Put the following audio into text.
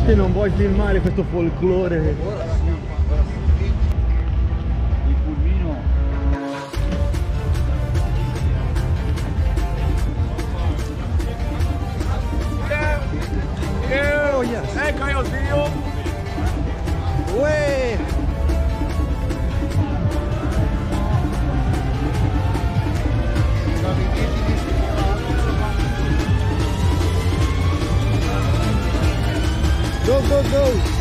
Veramente non vuoi filmare questo folklore? Ora sì. Il pulmino. Oh yes! Ecco io zio! Uè! Go, go, go!